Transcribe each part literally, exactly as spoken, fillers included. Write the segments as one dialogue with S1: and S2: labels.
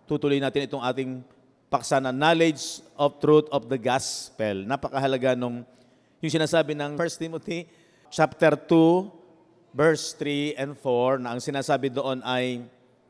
S1: tutuloy natin itong ating paksa na knowledge of truth of the gospel. Napakahalaga nung yung sinasabi ng First Timothy chapter two, verse three and four, na ang sinasabi doon ay,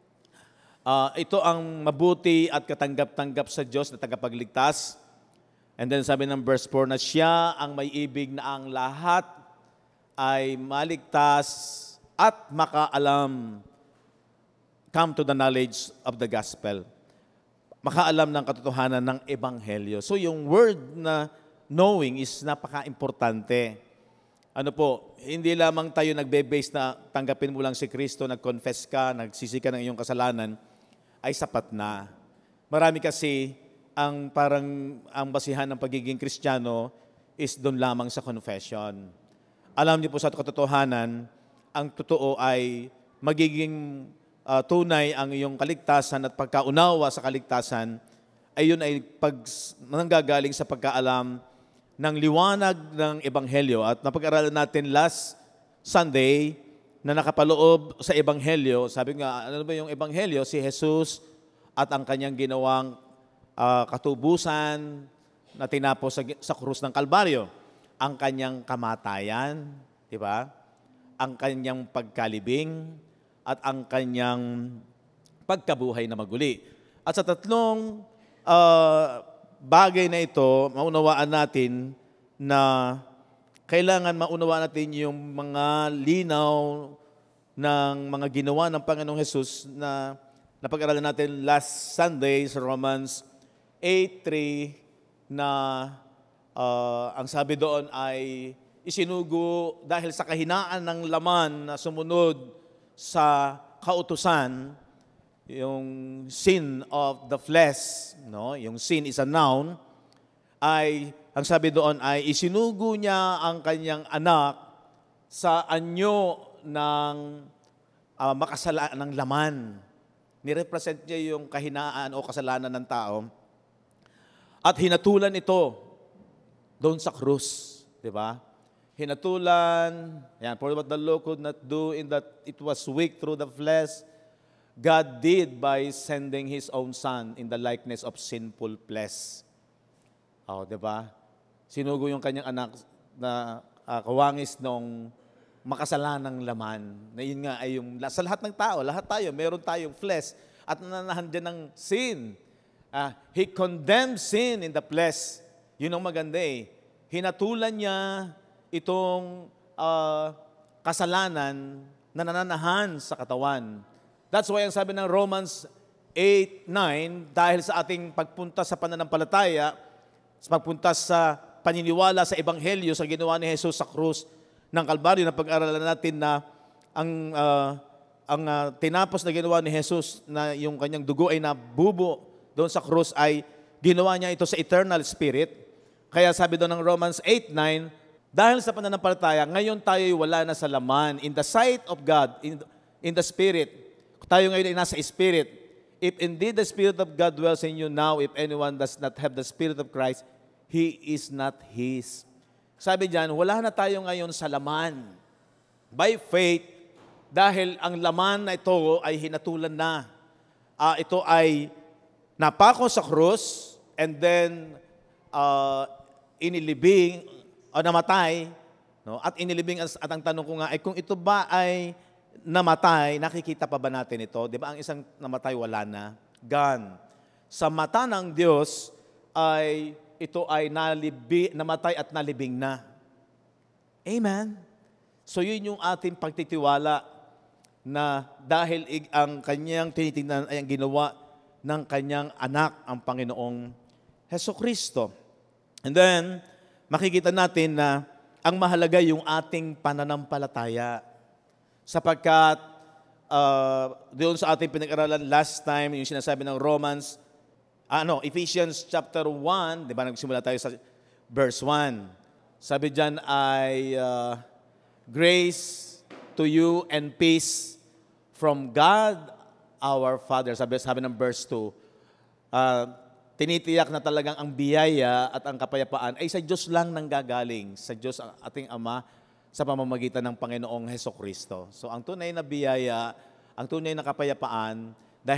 S1: uh, ito ang mabuti at katanggap-tanggap sa Diyos na tagapagligtas. And then sabi ng verse four na siya ang may ibig na ang lahat ay maligtas at makaalam, come to the knowledge of the gospel. Makaalam ng katotohanan ng ebanghelyo. So yung word na knowing is napaka-importante. Ano po, hindi lamang tayo nagbe-base na tanggapin mo lang si Kristo, nag-confess ka, nagsisi ka ng iyong kasalanan, ay sapat na. Marami kasi ang parang ang basihan ng pagiging Kristiyano is doon lamang sa confession. Alam niyo po sa katotohanan, ang totoo ay magiging uh, tunay ang iyong kaligtasan at pagkaunawa sa kaligtasan ay yun ay pag, nanggagaling sa pagkaalam ng liwanag ng Ebanghelyo. At napag-aralan natin last Sunday na nakapaloob sa Ebanghelyo. Sabi nga, ano ba yung Ebanghelyo? Si Jesus at ang kanyang ginawang uh, katubusan na tinapos sa, sa krus ng Kalbaryo. Ang kanyang kamatayan, di ba? Ang kanyang pagkalibing at ang kanyang pagkabuhay na maguli. At sa tatlong uh, bagay na ito, maunawaan natin na kailangan maunawaan natin yung mga linaw ng mga ginawa ng Panginoong Hesus na napag-aralan natin last Sunday sa Romans eight three na uh, ang sabi doon ay isinugo dahil sa kahinaan ng laman na sumunod sa kautusan, yung sin of the flesh, no? Yung sin is a noun, ay, ang sabi doon ay isinugo niya ang kanyang anak sa anyo ng uh, makasalanan ng laman. Nirepresent niya yung kahinaan o kasalanan ng tao. At hinatulan ito doon sa krus, di ba? Hinatulan, yan, for what the law could not do in that it was weak through the flesh, God did by sending His own Son in the likeness of sinful flesh. Oh, di ba? Sinugo yung kanyang anak na uh, kawangis nung makasalanang laman. Na yun nga ay yung, sa lahat ng tao, lahat tayo, meron tayong flesh at nananahan din ng sin. Uh, he condemned sin in the flesh. Yun ang maganda eh. Hinatulan niya itong uh, kasalanan na nananahan sa katawan. That's why ang sabi ng Romans eight nine, dahil sa ating pagpunta sa pananampalataya, sa pagpunta sa paniniwala sa Ebanghelyo, sa ginawa ni Jesus sa krus ng Kalbaryo, na pag-aralan natin na ang, uh, ang uh, tinapos na ginawa ni Jesus, na yung kanyang dugo ay nabubo doon sa krus, ay ginawa niya ito sa eternal spirit. Kaya sabi doon ng Romans eight nine, dahil sa pananampalataya, ngayon tayo ay wala na sa laman. In the sight of God, in, in the Spirit, tayo ngayon ay nasa Spirit. If indeed the Spirit of God dwells in you now, if anyone does not have the Spirit of Christ, he is not His. Sabi diyan, wala na tayo ngayon sa laman. By faith, dahil ang laman na ito ay hinatulan na. Uh, ito ay napako sa krus, and then uh, inilibing, o namatay, no? At inilibing, at ang tanong ko nga ay kung ito ba ay namatay, nakikita pa ba natin ito? Di ba ang isang namatay wala na? Gone. Sa mata ng Diyos ay ito ay nalibi, namatay at nalibing na. Amen? So yun yung ating pagtitiwala na dahil ang kanyang tinitingnan ay ang ginawa ng kanyang anak, ang Panginoong Hesukristo. And then, makikita natin na ang mahalaga yung ating pananampalataya. Sapagkat uh, doon sa ating pinag-aralan last time, yung sinasabi ng Romans, ano, Ephesians chapter one, di ba nagsimula tayo sa verse one. Sabi dyan ay, uh, grace to you and peace from God our Father. Sabi, sabi ng verse two, uh, tinitiyak na talagang ang biyaya at ang kapayapaan ay sa Diyos lang nanggagaling, sa Diyos ating Ama, sa pamamagitan ng Panginoong Hesukristo. So ang tunay na biyaya, ang tunay na kapayapaan, dahil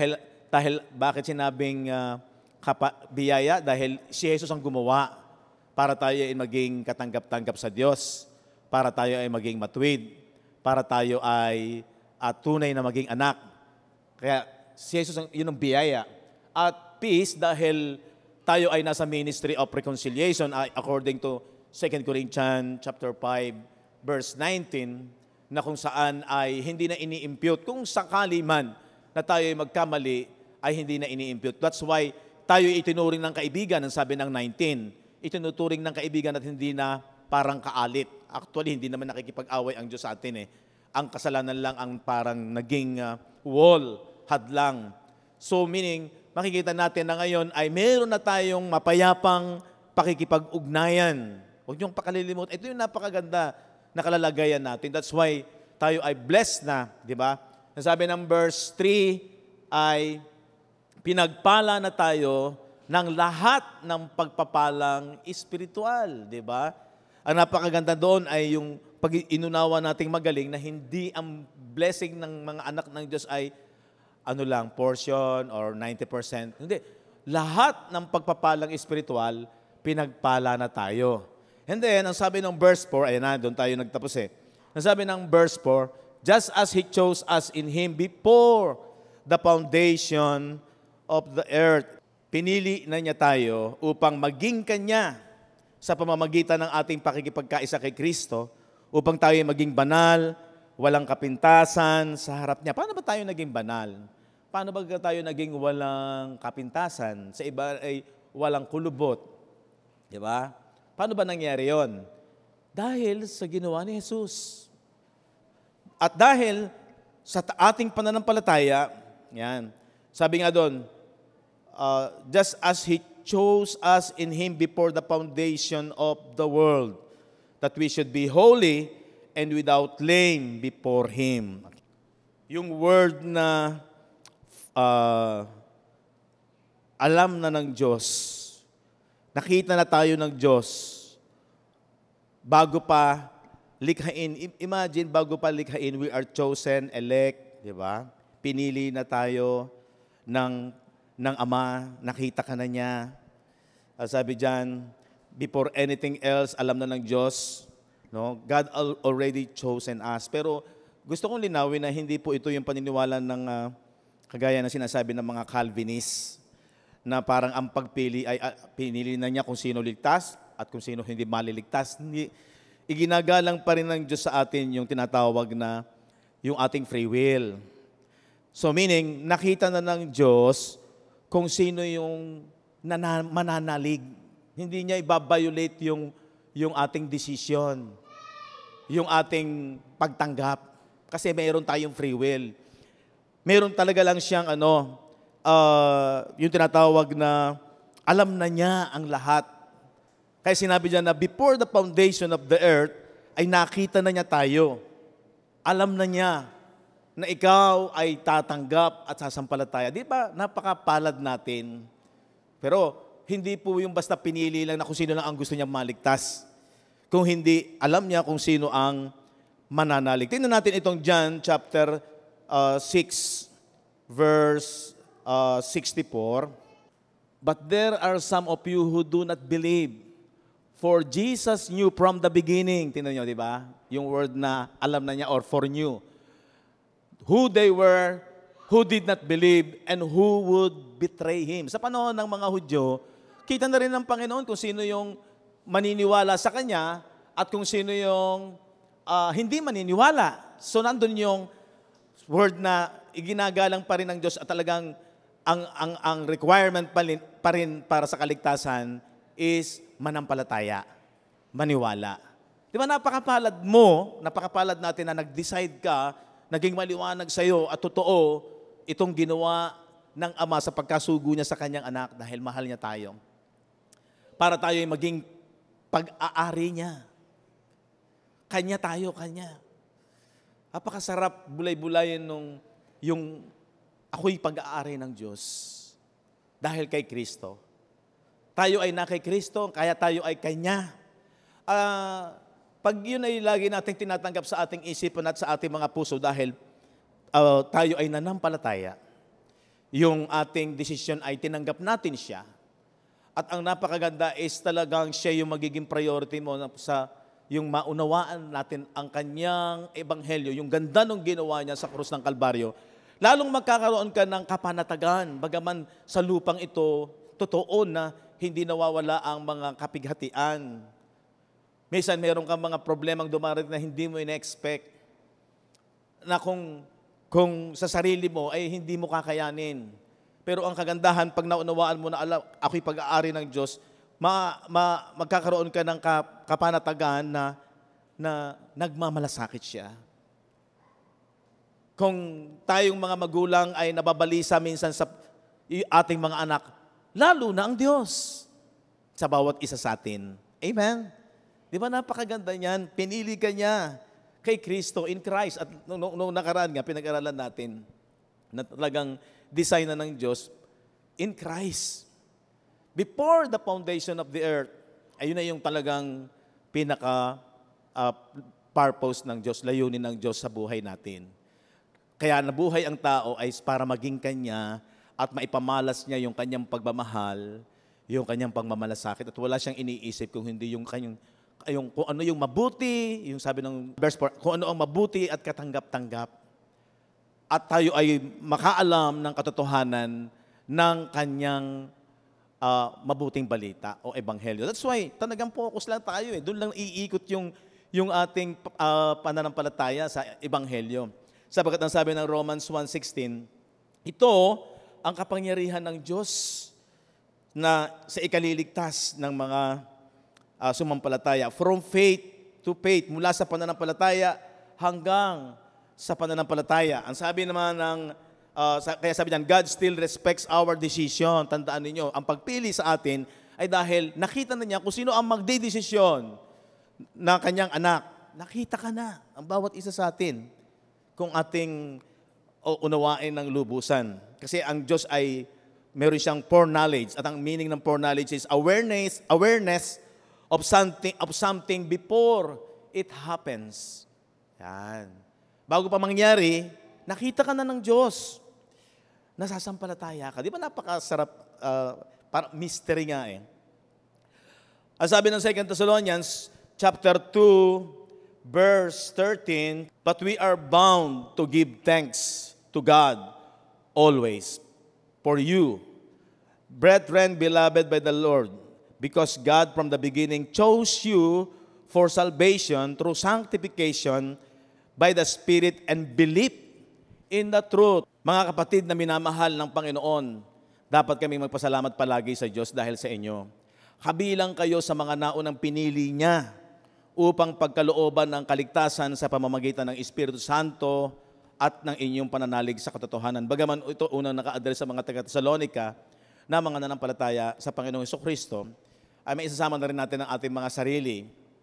S1: dahil bakit sinabing uh, kapa, biyaya? Dahil si Jesus ang gumawa para tayo ay maging katanggap-tanggap sa Diyos, para tayo ay maging matuwid, para tayo ay uh, tunay na maging anak. Kaya si Jesus, ang, yun ang biyaya. At peace, dahil tayo ay nasa ministry of reconciliation, uh, according to Second Corinthians chapter five, verse nineteen, na kung saan ay hindi na ini-impute. Kung sakali man na tayo ay magkamali, ay hindi na ini-impute. That's why tayo itinuring ng kaibigan, ang sabi ng nineteen, itinuturing ng kaibigan at hindi na parang kaalit. Actually, hindi naman nakikipag-away ang Diyos sa atin eh. Ang kasalanan lang ang parang naging uh, wall, hadlang. So meaning, makikita natin na ngayon ay meron na tayong mapayapang pakikipag-ugnayan. Huwag niyong pakalilimut. Ito yung napakaganda na kalalagayan natin. That's why tayo ay blessed na, di ba? Nasabi ng verse three ay pinagpala na tayo ng lahat ng pagpapalang espiritual, di ba? Ang napakaganda doon ay yung pag-inunawa nating magaling na hindi ang blessing ng mga anak ng Diyos ay ano lang, portion or ninety percent. Hindi. Lahat ng pagpapalang espiritual, pinagpala na tayo. And then, ang sabi ng verse four, ayan na, doon tayo nagtapos eh. Ang sabi ng verse four, just as He chose us in Him before the foundation of the earth, pinili na niya tayo upang maging Kanya sa pamamagitan ng ating pakikipagkaisa kay Kristo, upang tayo maging banal, walang kapintasan sa harap niya. Paano ba tayo naging banal? Paano ba tayo naging walang kapintasan? Sa iba ay walang kulubot. Di ba? Paano ba nangyari yon? Dahil sa ginawa ni Jesus. At dahil sa ating pananampalataya, yan, sabi nga doon, uh, just as He chose us in Him before the foundation of the world, that we should be holy and without blame before Him. Yung word na uh, alam na ng Diyos, nakita na tayo ng Diyos bago pa likhain. Imagine, bago pa likhain, we are chosen, elect, di ba? Pinili na tayo ng, ng Ama, nakita ka na niya. Uh, sabi dyan, before anything else, alam na ng Diyos. No? God al- already chosen us. Pero gusto kong linawin na hindi po ito yung paniniwala ng uh, kagaya na sinasabi ng mga Calvinists, na parang ang pagpili ay uh, pinili na niya kung sino ligtas at kung sino hindi maliligtas. Hindi, iginagalang pa rin ng Diyos sa atin yung tinatawag na yung ating free will. So meaning, nakita na ng Diyos kung sino yung nana, mananalig. Hindi niya ibabiolate yung, yung ating decision, yung ating pagtanggap. Kasi mayroon tayong free will. Meron talaga lang siyang ano, uh, yung tinatawag na alam na niya ang lahat. Kaya sinabi niya na before the foundation of the earth, ay nakita na niya tayo. Alam na niya na ikaw ay tatanggap at sasampalataya. Di ba, napakapalad natin. Pero hindi po yung basta pinili lang na kung sino lang ang gusto niya maligtas. Kung hindi, alam niya kung sino ang mananalig. Tingnan natin itong John chapter uh, six, verse uh, sixty-four. But there are some of you who do not believe. For Jesus knew from the beginning. Tingnan niyo, di ba? Yung word na alam na niya or foreknew. Who they were, who did not believe, and who would betray Him. Sa panahon ng mga Hudyo, kita na rin ng Panginoon kung sino yung maniniwala sa Kanya at kung sino yung uh, hindi maniniwala. So nandun yung word na iginagalang pa rin ng Diyos at talagang ang, ang, ang requirement pa rin, pa rin para sa kaligtasan is manampalataya, maniwala. Di ba napakapalad mo, napakapalad natin na nag-decide ka, naging maliwanag sa iyo at totoo itong ginawa ng Ama sa pagkasugo niya sa kanyang anak dahil mahal niya tayo. Para tayo ay maging pag-aari niya. Kanya tayo, kanya. Napakasarap bulay-bulayin nung yung ako'y pag-aari ng Diyos dahil kay Kristo. Tayo ay na kay Kristo, kaya tayo ay Kanya. Uh, pag yun ay lagi nating tinatanggap sa ating isipan at sa ating mga puso dahil uh, tayo ay nanampalataya, yung ating desisyon ay tinanggap natin siya. At ang napakaganda is talagang siya yung magiging priority mo sa yung maunawaan natin ang kanyang ebanghelyo, yung ganda ng ginawa niya sa krus ng Kalbaryo. Lalong magkakaroon ka ng kapanatagan, bagaman sa lupang ito, totoo na hindi nawawala ang mga kapighatian. Minsan meron kang mga problemang dumarating na hindi mo ina-expect, na kung, kung sa sarili mo ay hindi mo kakayanin. Pero ang kagandahan, pag naunawaan mo na alam, ako'y pag-aari ng Diyos, ma, ma, magkakaroon ka ng kap, kapanatagan na, na nagmamalasakit siya. Kung tayong mga magulang ay nababalisa minsan sa ating mga anak, lalo na ang Diyos sa bawat isa sa atin. Amen? Di ba napakaganda niyan? Pinili ka niya kay Kristo, in Christ. At nung, nung nakaraan nga, pinag-aralan natin na talagang design na ng Diyos in Christ. Before the foundation of the earth, ayun na yung talagang pinaka uh, purpose ng Diyos, layunin ng Diyos sa buhay natin. Kaya nabuhay ang tao ay para maging Kanya at maipamalas niya yung Kanyang pagmamahal, yung Kanyang pagmamalasakit, at wala siyang iniisip kung hindi yung Kanyang, yung, kung ano yung mabuti, yung sabi ng verse four, kung ano ang mabuti at katanggap-tanggap. At tayo ay makaalam ng katotohanan ng Kanyang uh, mabuting balita o ebanghelyo. That's why, talagang focus lang tayo eh. Doon lang iikot yung, yung ating uh, pananampalataya sa ebanghelyo. Sabagat ang sabi ng Romans one sixteen, ito ang kapangyarihan ng Diyos na sa ikaliligtas ng mga uh, sumampalataya. From faith to faith, mula sa pananampalataya hanggang sa pananampalataya. Ang sabi naman ng, uh, kaya sabi niyan, God still respects our decision. Tandaan ninyo, ang pagpili sa atin ay dahil nakita na niya kung sino ang magdedesisyon ng kanyang anak. Nakita ka na ang bawat isa sa atin kung ating unawain ng lubusan. Kasi ang Diyos ay meron siyang foreknowledge, at ang meaning ng foreknowledge is awareness, awareness of something, of something before it happens. Yan. Bago pa mangyari, nakita ka na ng Diyos. Nasasampalataya ka. Di ba napakasarap, uh, para mystery nga eh. Ang sabi ng Second Thessalonians, chapter two, verse thirteen, but we are bound to give thanks to God always for you, brethren beloved by the Lord, because God from the beginning chose you for salvation through sanctification by the Spirit and belief in the truth. Mga kapatid na minamahal ng Panginoon, dapat kaming magpasalamat palagi sa Diyos dahil sa inyo. Kabilang kayo sa mga naunang pinili niya upang pagkalooban ng kaligtasan sa pamamagitan ng Espiritu Santo at ng inyong pananalig sa katotohanan. Bagaman ito unang naka-address sa mga taga-Thessalonica na mga nanampalataya sa Panginoong Jesucristo, ay may isasama na rin natin ang ating mga sarili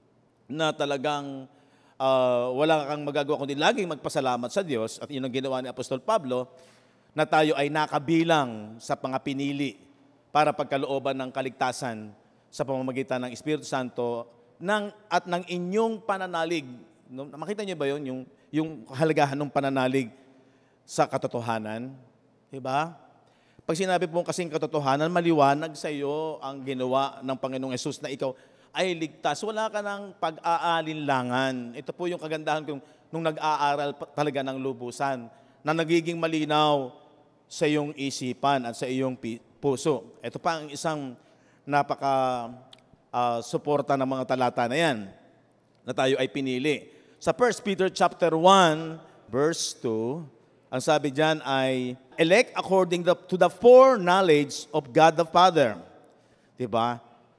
S1: na talagang uh, wala kang magagawa kundi laging magpasalamat sa Diyos, at yun ang ginawa ni Apostol Pablo, na tayo ay nakabilang sa mga pinili para pagkalooban ng kaligtasan sa pamamagitan ng Espiritu Santo ng, at ng inyong pananalig. No, makita niyo ba yun? Yung, yung kahalagahan ng pananalig sa katotohanan. Diba? Pag sinabi po kasing katotohanan, maliwanag sa iyo ang ginawa ng Panginoong Yesus na ikaw ay ligtas. Wala ka ng pag-aalinlangan. Ito po yung kagandahan kung nung nag-aaral talaga ng lubusan, na nagiging malinaw sa iyong isipan at sa iyong puso. Ito pa ang isang napaka uh, suporta ng mga talata na yan na tayo ay pinili. Sa First Peter chapter one, verse two, ang sabi diyan ay, elect according to the foreknowledge of God the Father. Diba?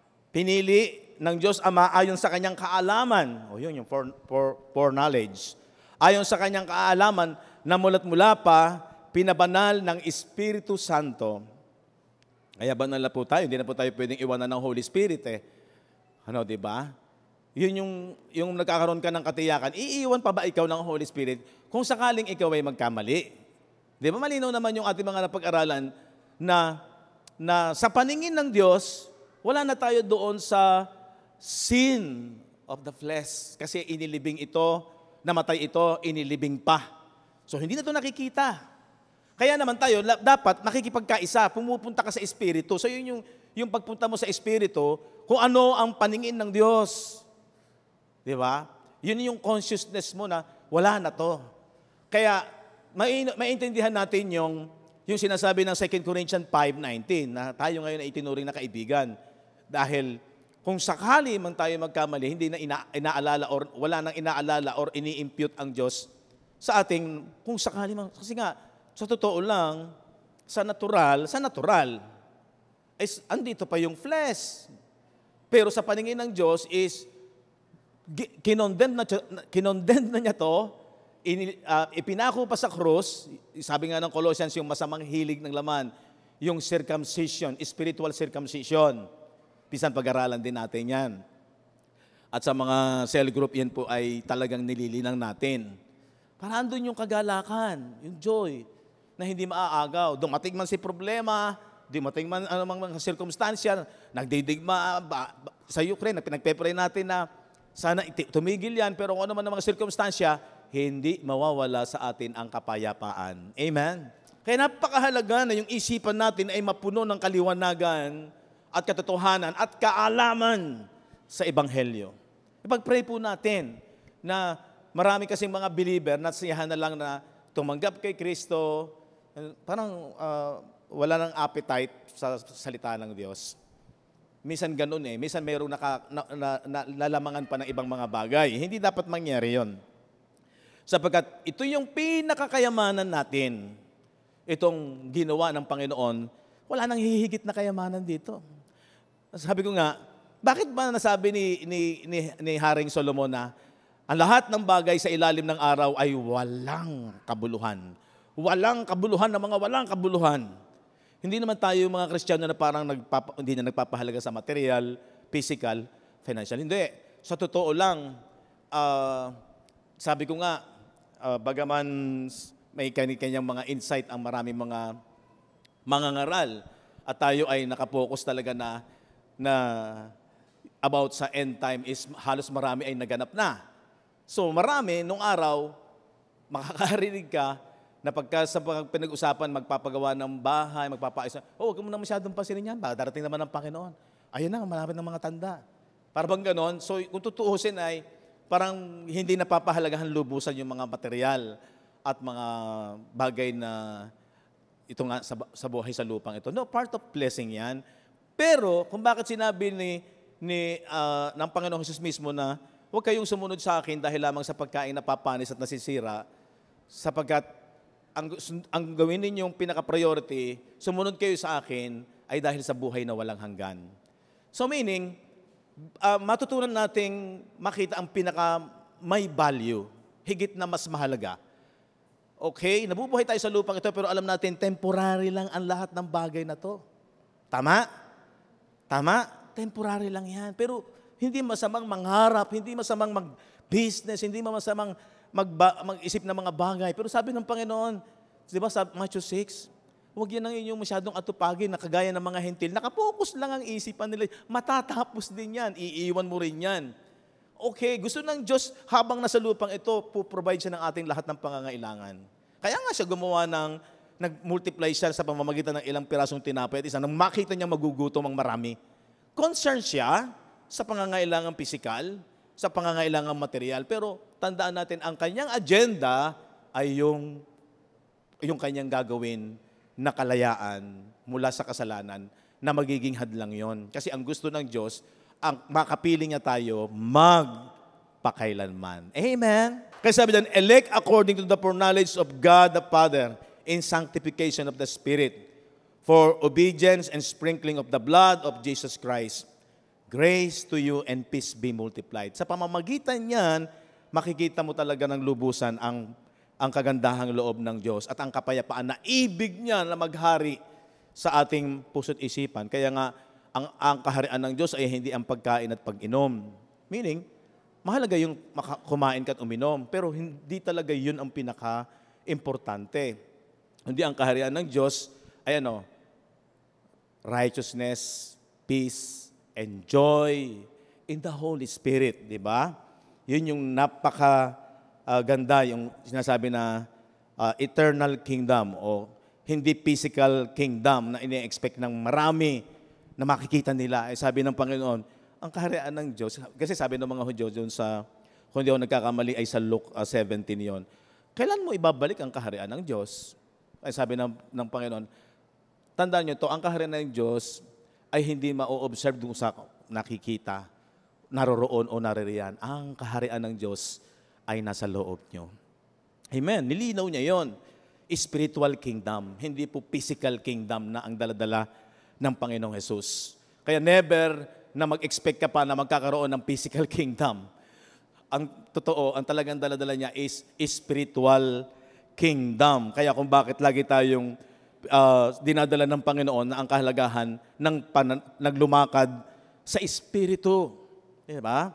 S1: Pinili ng Diyos Ama ayon sa kanyang kaalaman. O yun, yung foreknowledge. Ayon sa kanyang kaalaman na mula't mula pa, pinabanal ng Espiritu Santo. Kaya banal na po tayo. Hindi na po tayo pwedeng iwanan ng Holy Spirit eh. Ano, di ba? Yun yung, yung nagkakaroon ka ng katiyakan. Iiwan pa ba ikaw ng Holy Spirit kung sakaling ikaw ay magkamali? Di ba malinaw naman yung ating mga napag-aralan na, na sa paningin ng Diyos, wala na tayo doon sa sin of the flesh. Kasi inilibing ito, namatay ito, inilibing pa. So hindi na ito nakikita. Kaya naman tayo, la- dapat nakikipagkaisa, pumupunta ka sa Espiritu. So yun yung, yung pagpunta mo sa Espiritu, kung ano ang paningin ng Diyos. Di ba? Yun yung consciousness mo na wala na to. Kaya mai- maintindihan natin yung, yung sinasabi ng Second Corinthians five nineteen na tayo ngayon ay itinuring na kaibigan. Dahil kung sakali man tayo magkamali, hindi na ina- inaalala or wala nang inaalala or ini-impute ang Diyos sa ating, kung sakali man, kasi nga, sa totoo lang, sa natural, sa natural, is andito pa yung flesh. Pero sa paningin ng Diyos is, gi- kinondemn na, kinondemn na niya to, in, uh, ipinako pa sa krus, sabi nga ng Colossians, yung masamang hilig ng laman, yung circumcision, spiritual circumcision. Pisan pag-aralan din natin yan. At sa mga cell group, yan po ay talagang nililinang natin. Para andun yung kagalakan, yung joy, na hindi maaagaw. Dumating man si problema, dumating man anumang mga sirkumstansya, nagdidigma ba, ba, sa Ukraine, pinagpe-pray natin na sana iti, tumigil yan, pero kung ano man ang mga sirkumstansya, hindi mawawala sa atin ang kapayapaan. Amen? Kaya napakahalaga na yung isipan natin ay mapuno ng kaliwanagan at katotohanan at kaalaman sa Ebanghelyo. Ipag-pray po natin na marami kasing mga believer na siyahan na lang na tumanggap kay Kristo, parang uh, wala nang appetite sa salita ng Diyos. Minsan ganun eh. Minsan mayroong naka, na, na, na, nalamangan pa ng ibang mga bagay. Hindi dapat mangyari yon. Sapagkat ito yung pinakakayamanan natin. Itong ginawa ng Panginoon, wala nang hihigit na kayamanan dito. Sabi ko nga, bakit ba nasabi ni, ni, ni, ni Haring Solomon na ang lahat ng bagay sa ilalim ng araw ay walang kabuluhan? Walang kabuluhan na mga walang kabuluhan. Hindi naman tayo mga Kristiyano na parang nagpapa, hindi na nagpapahalaga sa material, physical, financial. Hindi. Sa totoo lang, uh, sabi ko nga, uh, bagaman may kanyang mga insight ang maraming mga mangangaral at tayo ay nakapokus talaga na, na about sa end time is halos marami ay naganap na. So marami, nung araw, makakarinig ka na pagka sa pinag-usapan, magpapagawa ng bahay, magpapaayos, oh, huwag mo na masyadong pansinin yan, baka darating naman ng Panginoon. Ayun na, malapit ng mga tanda. Para bang ganon? So kung tutuusin ay, parang hindi napapahalagahan lubusan yung mga material at mga bagay na ito nga sa, sa buhay sa lupang ito. No, part of blessing yan. Pero kung bakit sinabi ni, ni, uh, ng Panginoong Jesus mismo na huwag kayong sumunod sa akin dahil lamang sa pagkain na papanis at nasisira, sapagkat ang, ang gawin ninyong pinaka-priority, sumunod kayo sa akin, ay dahil sa buhay na walang hanggan. So meaning, uh, matutunan nating makita ang pinaka may value, higit na mas mahalaga. Okay, nabubuhay tayo sa lupang ito, pero alam natin, temporary lang ang lahat ng bagay na to. Tama? Tama? Temporary lang yan. Pero hindi masamang mangharap, hindi masamang mag-business, hindi masamang magba- mag-isip ng mga bagay. Pero sabi ng Panginoon, di ba sa Matthew six, huwag yan ang inyong masyadong atupagin na kagaya ng mga hentil. Nakapokus lang ang isipan nila. Matatapos din yan. Iiwan mo rin yan. Okay, gusto ng Diyos habang nasa lupang ito, puprovide siya ng ating lahat ng pangangailangan. Kaya nga siya gumawa ng, nag-multiply siya sa pamamagitan ng ilang pirasong tinapay at isa nang makita niya magugutom ang marami. Concern siya sa pangangailangang pisikal, sa pangangailangang material, pero tandaan natin, ang kanyang agenda ay yung, yung kanyang gagawin na kalayaan mula sa kasalanan na magiging hadlang yon. Kasi ang gusto ng Diyos, ang makapiling niya tayo magpakailanman. Amen? Kasi sabi dyan, elect according to the foreknowledge of God the Father in sanctification of the Spirit for obedience and sprinkling of the blood of Jesus Christ. Grace to you and peace be multiplied. Sa pamamagitan niyan, makikita mo talaga ng lubusan ang, ang kagandahang loob ng Diyos at ang kapayapaan na ibig niya na maghari sa ating puso't isipan. Kaya nga, ang, ang kaharian ng Diyos ay hindi ang pagkain at pag-inom. Meaning, mahalaga yung kumain ka at uminom, pero hindi talaga yun ang pinaka-importante. Hindi ang kaharian ng Diyos ay ano, righteousness, peace, and joy in the Holy Spirit, di ba? Yun yung napaka uh, ganda, yung sinasabi na uh, eternal kingdom o hindi physical kingdom na ini-expect ng marami na makikita nila. Eh, sabi ng Panginoon, ang kaharian ng Diyos, kasi sabi ng mga Hudyo doon sa, kung hindi ako nagkakamali, ay sa Luke uh, seventeen yon. Kailan mo ibabalik ang kaharian ng Diyos? Ay sabi ng, ng Panginoon, tandaan nyo to, ang kaharian ng Diyos ay hindi ma-observe doon sa nakikita, naroroon o naririyan. Ang kaharian ng Diyos ay nasa loob nyo. Amen. Nilinaw niya yon. Spiritual kingdom, hindi po physical kingdom na ang daladala ng Panginoong Jesus. Kaya never na mag-expect ka pa na magkakaroon ng physical kingdom. Ang totoo, ang talagang daladala niya is spiritual kingdom. Kaya kung bakit lagi tayong uh, dinadala ng Panginoon na ang kahalagahan ng pan- naglumakad sa Espiritu. Diba?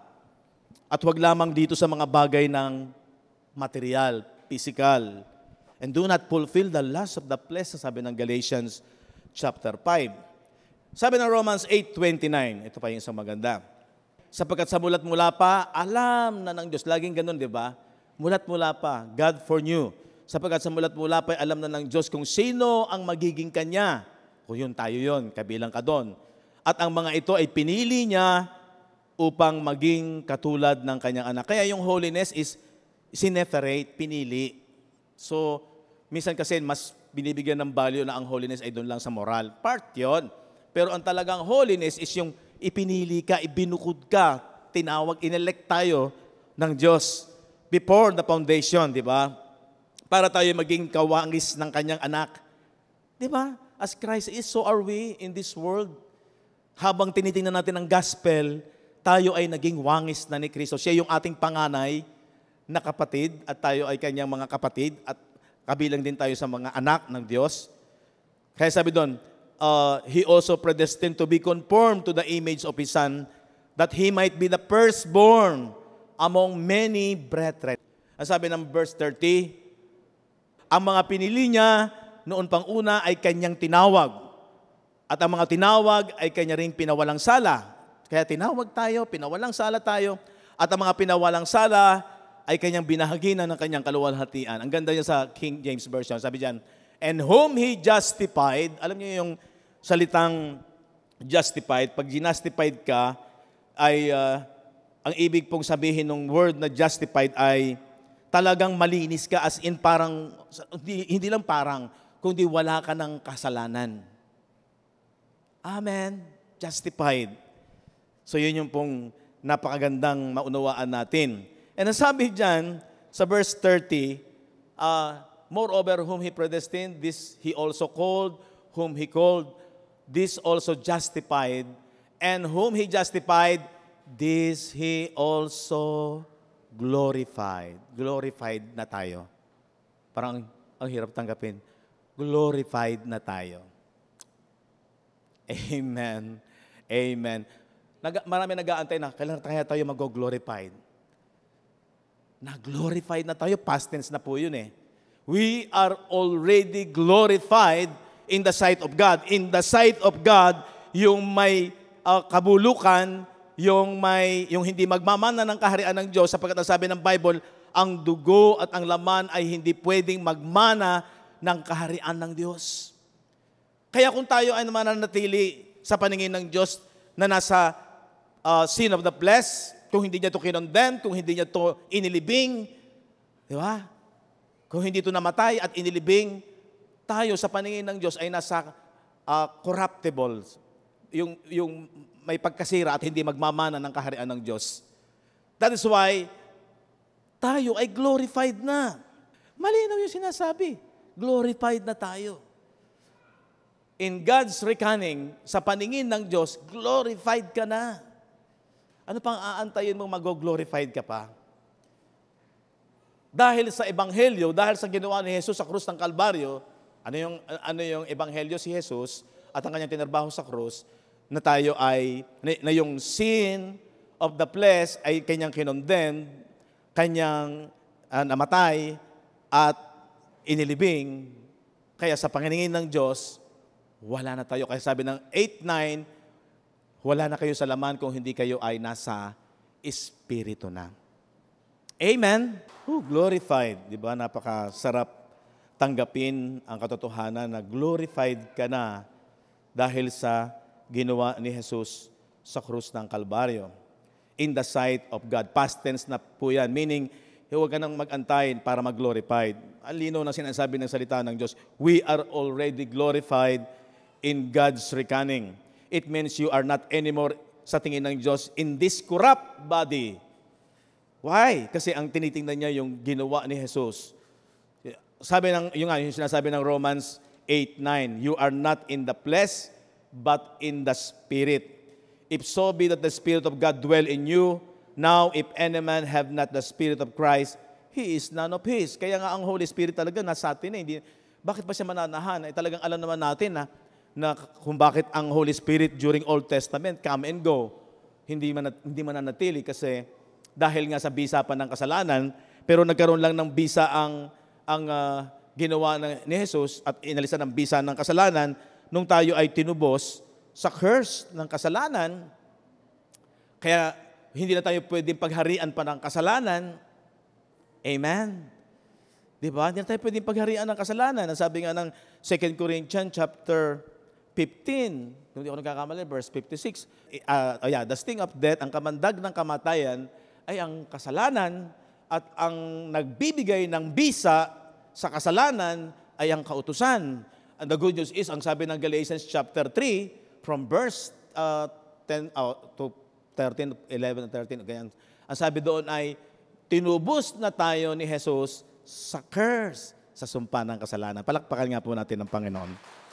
S1: At wag lamang dito sa mga bagay ng material, physical. And do not fulfill the lust of the flesh, sabi ng Galatians chapter five. Sabi ng Romans eight twenty-nine, ito pa yung isang maganda. Sapagkat sa mulat-mula pa, alam na ng Diyos. Laging ganun, di ba? Mulat-mula pa, God foreknew. Sapagkat sa mulat-mula pa, alam na ng Diyos kung sino ang magiging Kanya. Kung yun, tayo yun, kabilang ka doon. At ang mga ito ay pinili niya upang maging katulad ng Kanyang anak. Kaya yung holiness is sineferate, pinili. So, minsan kasi mas binibigyan ng value na ang holiness ay doon lang sa moral. Part yon. Pero ang talagang holiness is yung ipinili ka, ibinukod ka, tinawag, inelect tayo ng Diyos before the foundation, di ba? Para tayo maging kawangis ng Kanyang anak. Di ba? As Christ is, so are we in this world. Habang tinitingnan natin ang gospel, tayo ay naging wangis na ni Kristo. Siya yung ating panganay na kapatid at tayo ay Kanyang mga kapatid at kabilang din tayo sa mga anak ng Diyos. Kaya sabi doon, uh, He also predestined to be conformed to the image of His Son, that He might be the firstborn among many brethren. Ang sabi ng verse thirty, ang mga pinili niya noon pang una ay Kanyang tinawag. At ang mga tinawag ay Kanya ring pinawalang sala. Kaya tinawag tayo, pinawalang sala tayo. At ang mga pinawalang sala ay Kanyang binahaginan ng Kanyang kaluwalhatian. Ang ganda niya sa King James Version. Sabi diyan, and whom He justified. Alam niyo yung salitang justified. Pag ginastified ka, ay uh, ang ibig pong sabihin ng word na justified ay talagang malinis ka, as in parang, hindi, hindi lang parang, kundi wala ka ng kasalanan. Amen. Justified. So yun yung pong napakagandang maunawaan natin. And nasabi dyan, sa verse thirty, uh, moreover, whom He predestined, this He also called, whom He called, this also justified, and whom He justified, this He also glorified. Glorified na tayo. Parang ang hirap tanggapin. Glorified na tayo. Amen. Amen. Nag- marami nag-aantay na, kailan kaya tayo mag-glorified? Na-glorified na tayo, past tense na po yun eh. We are already glorified in the sight of God. In the sight of God, yung may uh, kabulukan, yung may yung hindi magmamana ng kaharian ng Diyos, sapagkat ang sabi ng Bible, ang dugo at ang laman ay hindi pwedeng magmana ng kaharian ng Diyos. Kaya kung tayo ay mananatili sa paningin ng Diyos na nasa uh, sin of the flesh, kung hindi niya ito kinondemn, kung hindi niya ito inilibing, di ba? Kung hindi ito namatay at inilibing, tayo sa paningin ng Diyos ay nasa uh, corruptible, yung, yung may pagkasira at hindi magmamana ng kaharian ng Diyos. That is why, tayo ay glorified na. Malinaw yung sinasabi. Glorified na tayo. In God's reckoning, sa paningin ng Diyos, glorified ka na. Ano pang aantayin mong mag-glorified ka pa? Dahil sa Ebanghelyo, dahil sa ginawa ni Jesus sa krus ng Kalbaryo, ano yung, ano yung Ebanghelyo si Jesus at ang kanyang tinarbaho sa krus, na tayo ay, na, na yung sin of the flesh ay kanyang kinondemn, kanyang uh, namatay, at inilibing. Kaya sa panginingin ng Diyos, wala na tayo. Kaya sabi ng eight nine, wala na kayo sa laman kung hindi kayo ay nasa Espiritu na. Amen? Ooh, glorified. Di ba? Napakasarap tanggapin ang katotohanan na glorified ka na dahil sa ginawa ni Jesus sa krus ng Kalbaryo. In the sight of God. Past tense na po yan. Meaning, huwag ka nang mag-antayin para mag-glorified. Ang lino na sinasabi ng salita ng Diyos, we are already glorified in God's reckoning. It means you are not anymore sa tingin ng Diyos in this corrupt body. Why? Kasi ang tinitingnan niya yung ginawa ni Jesus. Sabi ng, yung, yung sinasabi ng Romans eight nine, you are not in the flesh, but in the Spirit. If so be that the Spirit of God dwell in you, now if any man have not the Spirit of Christ, he is none of his. Kaya nga ang Holy Spirit talaga nasa atin eh. Hindi, bakit pa siya mananahan? Ay talagang alam naman natin na, na kung bakit ang Holy Spirit during Old Testament, come and go, hindi, man, hindi mananatili kasi dahil nga sa bisa pa ng kasalanan, pero nagkaroon lang ng bisa ang ang uh, ginawa ng, ni Jesus at inalisan ng bisa ng kasalanan nung tayo ay tinubos sa curse ng kasalanan. Kaya hindi na tayo pwedeng pagharian pa ng kasalanan. Amen? Di ba? Hindi na tayo pwedeng pagharian ng kasalanan. Ang sabi nga ng Second Corinthians chapter fifteen, kung hindi ako nagkakamali, verse fifty-six, uh, oh yeah, the sting of death, ang kamandag ng kamatayan, ay ang kasalanan at ang nagbibigay ng bisa sa kasalanan ay ang kautusan. And the good news is, ang sabi ng Galatians chapter three, from verse uh, ten uh, to thirteen, eleven and thirteen, ganyan. Ang sabi doon ay, tinubos na tayo ni Jesus sa curse, sa sumpa ng kasalanan. Palakpakan nga po natin ng Panginoon.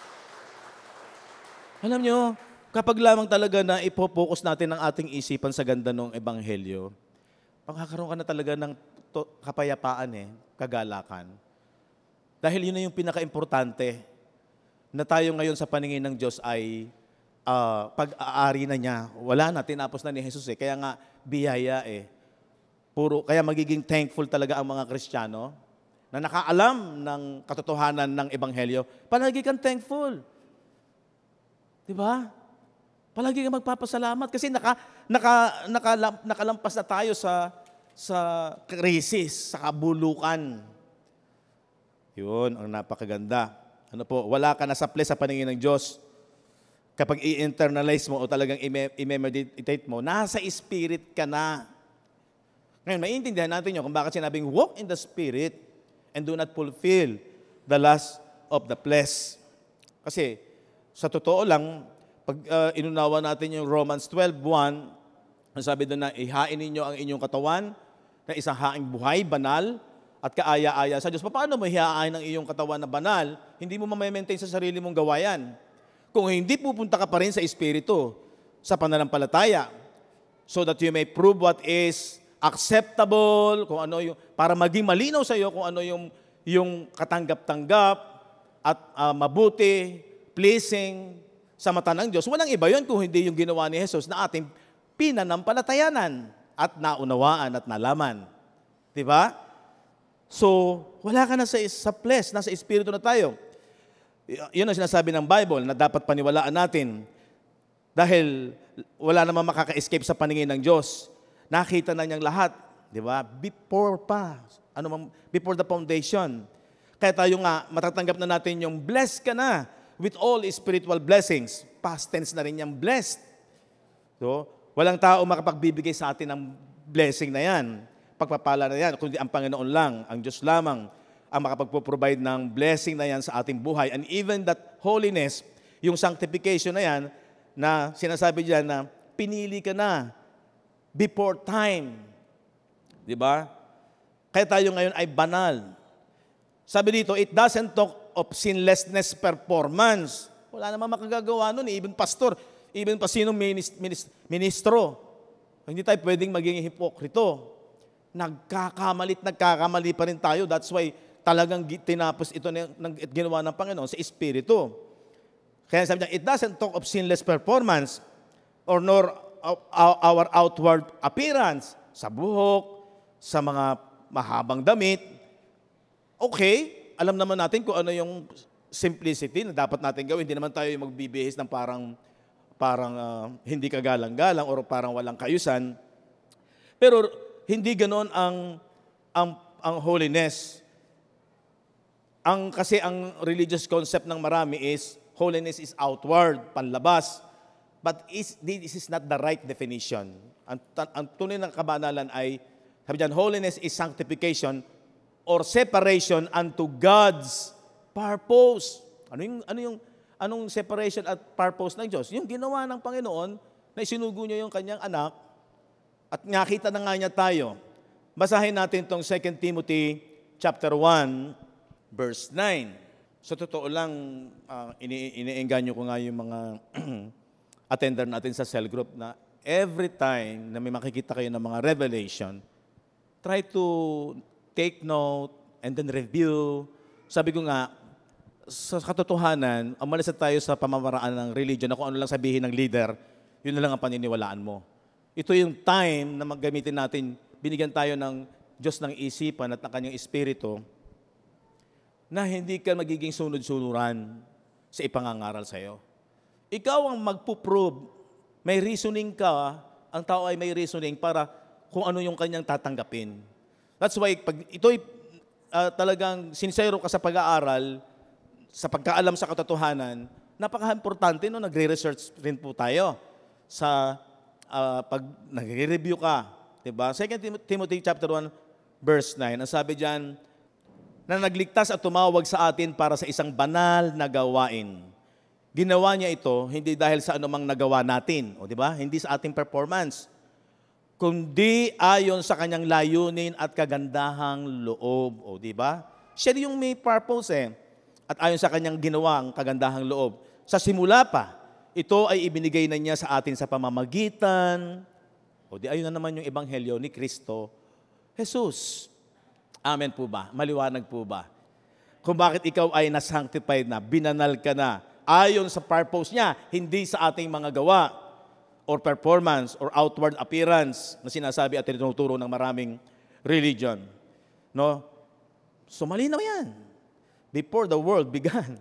S1: Alam nyo, kapag lamang talaga na ipopokus natin ang ating isipan sa ganda ng Ebanghelyo, pagkakaroon ka na talaga ng to- kapayapaan eh, kagalakan. Dahil yun na yung pinaka-importante na tayo ngayon sa paningin ng Diyos ay uh, pag-aari na niya. Wala na, tinapos na ni Jesus eh. Kaya nga, biyaya eh. Puro, kaya magiging thankful talaga ang mga Kristiyano na nakaalam ng katotohanan ng Ebanghelyo. Palagi kang thankful. Di ba? Palagi kang magpapasalamat kasi naka, naka, naka, nakalampas na tayo sa, sa krisis, sa kabulukan. Yun, ang napakaganda. Ano po, wala ka na sa place sa paningin ng Diyos. Kapag i-internalize mo o talagang i-meditate mo, nasa Spirit ka na. Ngayon, maiintindihan natin yun kung bakit sinabing, walk in the Spirit and do not fulfill the lust of the flesh. Kasi, sa totoo lang, pag uh, inunawa natin yung Romans twelve one, ang sabi doon na, ihain ninyo ang inyong katawan na isang haing buhay, banal, at kaaya-aya sa Diyos. Paano mo hihain ang iyong katawan na banal? Hindi mo ma-maintain sa sarili mong gawayan. Kung hindi, pupunta ka pa rin sa Espiritu, sa pananampalataya, so that you may prove what is acceptable, kung ano yung, para maging malinaw sa iyo kung ano yung, yung katanggap-tanggap at uh, mabuti, pleasing sa mata ng Diyos. Walang iba yun kung hindi yung ginawa ni Jesus na ating pinanampalatayanan at naunawaan at nalaman. Diba? So, wala ka na sa, sa flesh, nasa Espiritu na tayo. Yun ang sinasabi ng Bible na dapat paniwalaan natin. Dahil wala namang makaka-escape sa paningin ng Diyos. Nakita na niyang lahat. Di ba? Before pa. Ano mang, before the foundation. Kaya tayo nga, matatanggap na natin yung blessed ka na with all spiritual blessings. Past tense na rin yung blessed. So, walang tao makapagbibigay sa atin ng blessing na yan. Pagpapala na yan, kundi ang Panginoon lang, ang Diyos lamang, ang makapagpo-provide ng blessing na yan sa ating buhay. And even that holiness, yung sanctification na yan, na sinasabi diyan na pinili ka na before time. Di ba? Kaya tayo ngayon ay banal. Sabi dito, it doesn't talk of sinlessness performance. Wala namang makagagawa nun, even pastor, even pa sinong ministro. Hindi tayo pwedeng maging hipokrito. Nagkakamalit, nagkakamali pa rin tayo. That's why talagang tinapos ito ng ginawa ng Panginoon sa Espiritu. Kaya sabi niya, it doesn't talk of sinless performance or nor our outward appearance sa buhok, sa mga mahabang damit. Okay, alam naman natin kung ano yung simplicity na dapat natin gawin. Hindi naman tayo yung magbibihis ng parang, parang uh, hindi kagalang-galang or parang walang kayusan. Pero hindi ganon ang, ang, ang holiness. Ang, kasi ang religious concept ng marami is, holiness is outward, panlabas. But is, this is not the right definition. Ang, ang tunay ng kabanalan ay, sabi dyan, holiness is sanctification or separation unto God's purpose. Ano yung, ano yung, anong separation at purpose ng Diyos? Yung ginawa ng Panginoon, na isinugo niya yung kanyang anak, at nakita na nga niya tayo. Basahin natin itong Second Timothy chapter one, verse nine. So totoo lang, uh, ini iniengganyo ko nga yung mga attender natin sa cell group na every time na may makikita kayo ng mga revelation, try to take note and then review. Sabi ko nga, sa katotohanan, umalis tayo sa pamamaraan ng religion na kung ano lang sabihin ng leader, yun na lang ang paniniwalaan mo. Ito yung time na maggamitin natin, binigyan tayo ng Diyos ng isipan at ng kanyang espiritu, na hindi ka magiging sunod-sunuran sa ipangangaral sa iyo. Ikaw ang magpuprove, may reasoning ka, ang tao ay may reasoning para kung ano yung kanyang tatanggapin. That's why, pag ito'y uh, talagang sincero ka sa pag-aaral, sa pagkaalam sa katotohanan, napaka-importante no, nagre-research rin po tayo sa uh, pag nagre-review ka. Diba? Second Timothy chapter one, verse nine, ang sabi diyan, na nagligtas at tumawag sa atin para sa isang banal na gawain. Ginawa niya ito hindi dahil sa anumang nagawa natin, o di ba? Hindi sa ating performance, kundi ayon sa kanyang layunin at kagandahang loob, o di ba? Siya yung may purpose eh. At ayon sa kanyang ginawang kagandahang loob. Sa simula pa, ito ay ibinigay na niya sa atin sa pamamagitan, o di ayun na naman yung ebanghelyo ni Kristo Jesus. Amen po ba? Maliwanag po ba? Kung bakit ikaw ay nasanctified na, binanal ka na, ayon sa purpose niya, hindi sa ating mga gawa or performance or outward appearance na sinasabi at tinuturo ng maraming religion. No? So malinaw yan. Before the world began.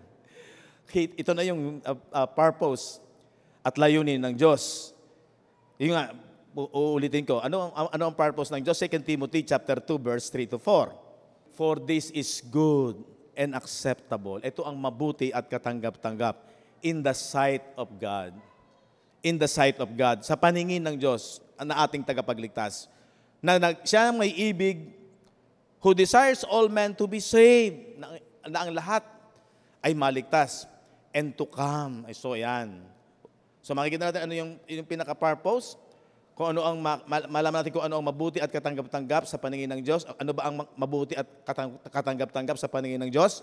S1: Ito na yung uh, uh, purpose at layunin ng Diyos. Yung nga, uulitin ko, ano, ano ang purpose ng Diyos? Second Timothy chapter two, verse three to four. For this is good and acceptable. Ito ang mabuti at katanggap-tanggap in the sight of God. In the sight of God. Sa paningin ng Diyos na ating tagapagligtas. Na, na siya may ibig who desires all men to be saved. Na, na ang lahat ay maligtas and to come. Ay, so yan. So makikita natin ano yung, yung pinaka-purpose. Kung ano ang malaman natin kung ano ang mabuti at katanggap-tanggap sa paningin ng Diyos. Ano ba ang mabuti at katanggap-tanggap sa paningin ng Diyos?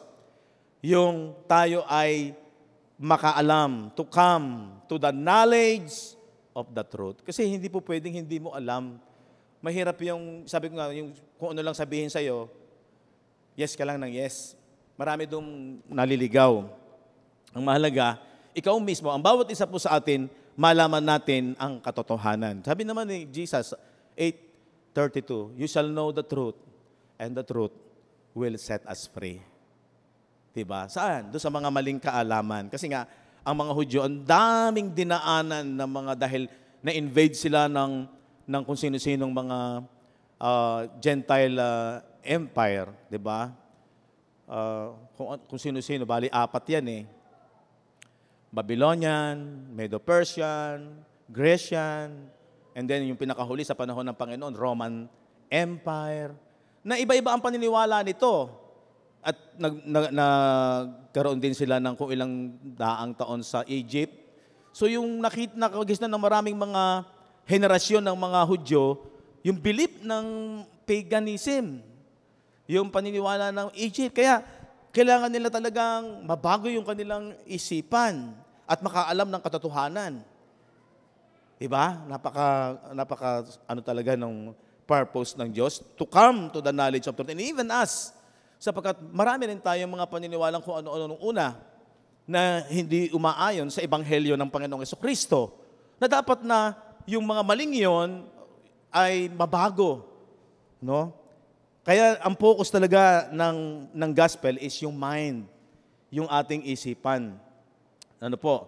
S1: Yung tayo ay makaalam, to come to the knowledge of the truth. Kasi hindi po pwedeng hindi mo alam. Mahirap yung, sabi ko nga, yung kung ano lang sabihin sa'yo, yes ka lang ng yes. Marami doon naliligaw. Ang mahalaga, ikaw mismo, ang bawat isa po sa atin, malaman natin ang katotohanan. Sabi naman ni Jesus, eight thirty-two, you shall know the truth, and the truth will set us free. Diba? Saan? Doon sa mga maling kaalaman. Kasi nga, ang mga Hudyo, ang daming dinaanan ng mga dahil na-invade sila ng, ng kung sino-sinong mga uh, Gentile uh, empire. Diba? Uh, kung, kung sino-sino, bali apat yan eh. Babylonian, Medo-Persian, Grecian, and then yung pinakahuli sa panahon ng Panginoon, Roman Empire, na iba-iba ang paniniwala nito. At nagkaroon din sila ng kung ilang daang taon sa Egypt. So yung nakita nakagisnan ng maraming mga henerasyon ng mga Hudyo, yung belief ng paganism, yung paniniwala ng Egypt. Kaya kailangan nila talagang mabago yung kanilang isipan at makaalam ng katotohanan. Diba? Napaka, napaka ano talaga ng purpose ng Diyos to come to the knowledge of truth. And even us, sapagkat marami rin tayong mga paniniwalang kung ano-ano nung una na hindi umaayon sa ebanghelyo ng Panginoong Jesucristo, na dapat na yung mga maling yon ay mabago. No? Kaya ang focus talaga ng, ng gospel is yung mind, yung ating isipan. Ano po?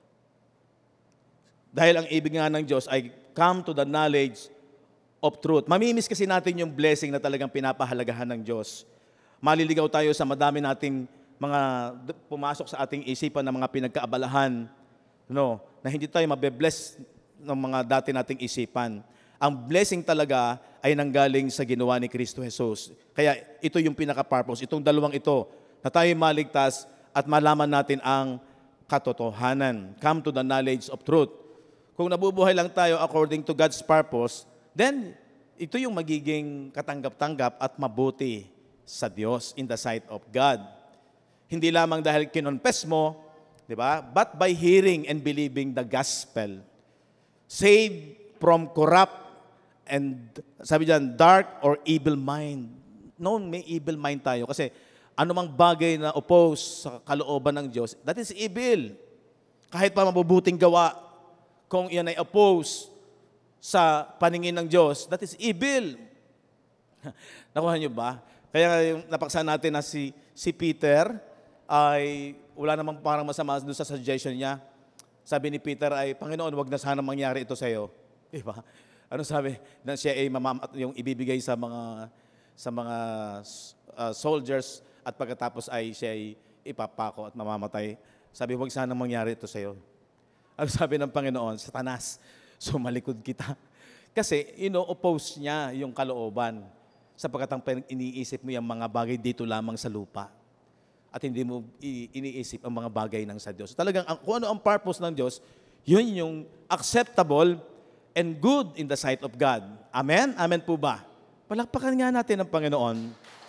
S1: Dahil ang ibig nga ng Diyos ay come to the knowledge of truth. Mamimiss kasi natin yung blessing na talagang pinapahalagahan ng Diyos. Maliligaw tayo sa madami nating mga d- pumasok sa ating isipan na mga pinagkaabalahan, no, na hindi tayo mabe-bless ng mga dati nating isipan. Ang blessing talaga ay nanggaling sa ginawa ni Kristo Jesus. Kaya ito yung pinaka-purpose, itong dalawang ito, na tayo maligtas at malaman natin ang katotohanan. Come to the knowledge of truth. Kung nabubuhay lang tayo according to God's purpose, then ito yung magiging katanggap-tanggap at mabuti sa Diyos in the sight of God. Hindi lamang dahil kinonfess mo, di ba? But by hearing and believing the gospel. Saved from corrupt and sabi diyan, dark or evil mind. No, may evil mind tayo kasi anumang bagay na oppose sa kalooban ng Diyos, that is evil. Kahit pa mabubuting gawa, kung iyan ay oppose sa paningin ng Diyos, that is evil. Nakuha niyo ba? Kaya yung napaksa natin na si, si Peter ay wala namang parang masama doon sa suggestion niya. Sabi ni Peter ay, Panginoon, wag na sana mangyari ito sa iyo. Diba? Ano sabi? Na siya ay mamam, yung ibibigay sa mga sa mga uh, soldiers at pagkatapos ay siya ay ipapako at mamamatay. Sabi, wag sana mangyari ito sa iyo. Ano sabi ng Panginoon? Satanas, sumalikod kita. Kasi ino-oppose niya yung kalooban sapagkat ang iniisip mo yung mga bagay dito lamang sa lupa at hindi mo iniisip ang mga bagay ng sa Diyos. Talagang ang, kung ano ang purpose ng Diyos, yun yung acceptable and good in the sight of God. Amen? Amen po ba? Palakpakan nga natin ang Panginoon.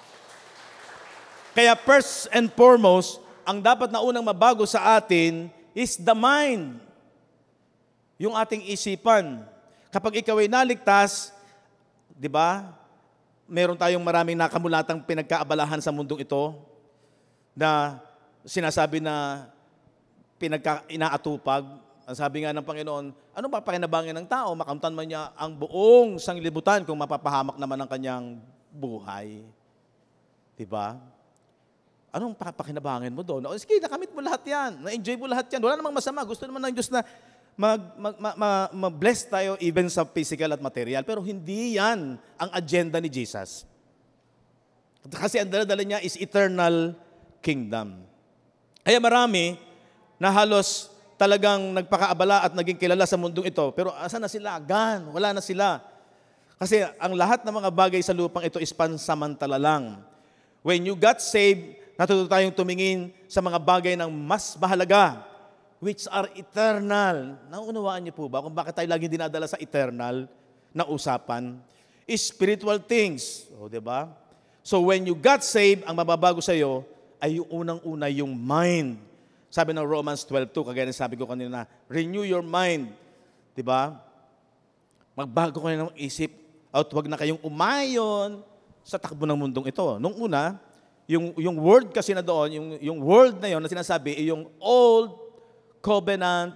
S1: Kaya first and foremost, ang dapat na unang mabago sa atin is the mind. Yung ating isipan. Kapag ikaw ay naligtas, di ba, meron tayong maraming nakamulatang pinagkaabalahan sa mundong ito na sinasabi na pinagka, inaatupag. Ang sabi nga ng Panginoon, ano ba pakinabangin ng tao? Makamtan man niya ang buong sanglibutan kung mapapahamak naman ang kanyang buhay. Diba? Anong papakinabangin mo doon? O, sige, nakamit mo lahat yan. Na-enjoy mo lahat yan. Wala namang masama. Gusto naman ng Diyos na mag, mag, ma, ma, ma-bless tayo even sa physical at material. Pero hindi yan ang agenda ni Jesus. Kasi ang dala-dala niya is eternal kingdom. Kaya marami na halos talagang nagpakaabala at naging kilala sa mundong ito. Pero asan na sila? Gone. Wala na sila. Kasi ang lahat ng mga bagay sa lupang ito is pansamantala lang. When you got saved, natuto tayong tumingin sa mga bagay ng mas mahalaga, which are eternal. Naunawaan niyo po ba kung bakit tayo laging dinadala sa eternal na usapan? Spiritual things. O, diba? So when you got saved, ang mababago sa iyo ay yung unang-una yung mind. Sabi ng Romans twelve two, kagaya ng sabi ko kanina, renew your mind. Diba? Magbago kayo ng isip at huwag na kayong umayon sa takbo ng mundong ito. Nung una, yung, yung word kasi na doon, yung, yung word na yon na sinasabi, ay yung old covenant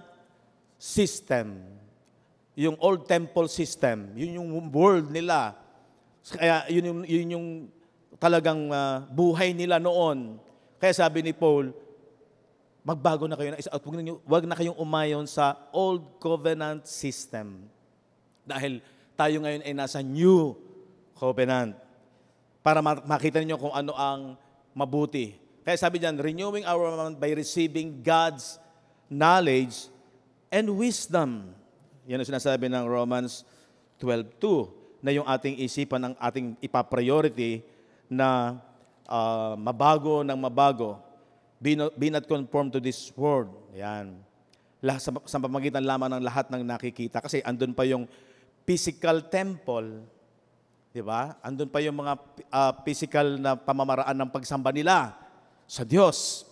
S1: system. Yung old temple system. Yun yung word nila. Kaya yun yung, yun yung talagang uh, buhay nila noon. Kaya sabi ni Paul, magbago na kayo na isa at huwag, huwag na kayong umayon sa old covenant system. Dahil tayo ngayon ay nasa new covenant. Para makita niyo kung ano ang mabuti. Kaya sabi diyan, renewing our mind by receiving God's knowledge and wisdom. Yan ang sinasabi ng Romans twelve two, na yung ating isipan, ang ating ipapriority na uh, mabago ng mabago. Be not, be not conformed to this world. Yan. Sa, sa pamagitan lamang ng lahat ng nakikita. Kasi andun pa yung physical temple. Di ba? Andun pa yung mga uh, physical na pamamaraan ng pagsamba nila sa Diyos.